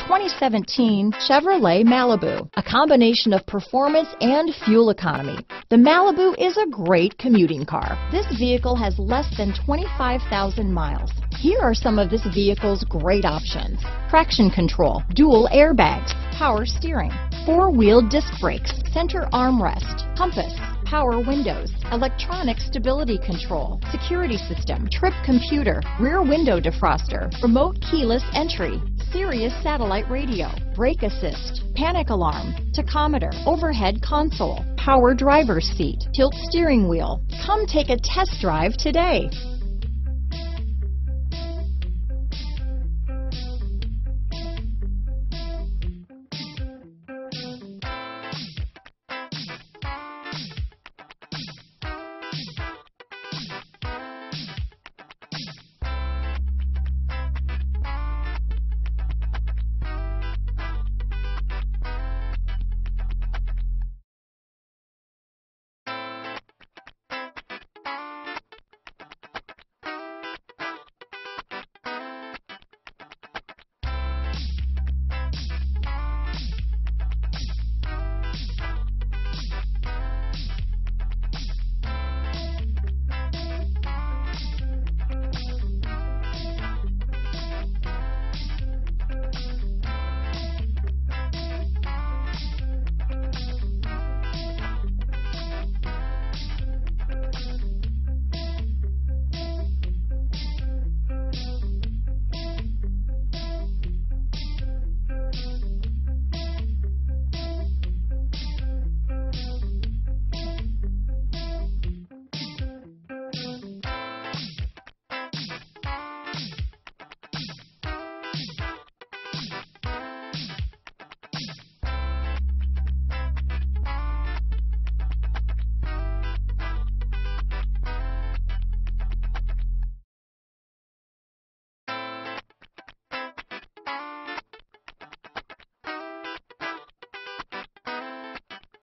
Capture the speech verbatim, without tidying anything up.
twenty seventeen Chevrolet Malibu, a combination of performance and fuel economy. The Malibu is a great commuting car. This vehicle has less than twenty-five thousand miles. Here are some of this vehicle's great options: traction control, dual airbags, power steering, four-wheel disc brakes, center armrest, compass, power windows, electronic stability control, security system, trip computer, rear window defroster, remote keyless entry, Sirius satellite radio, brake assist, panic alarm, tachometer, overhead console, power driver's seat, tilt steering wheel. Come take a test drive today.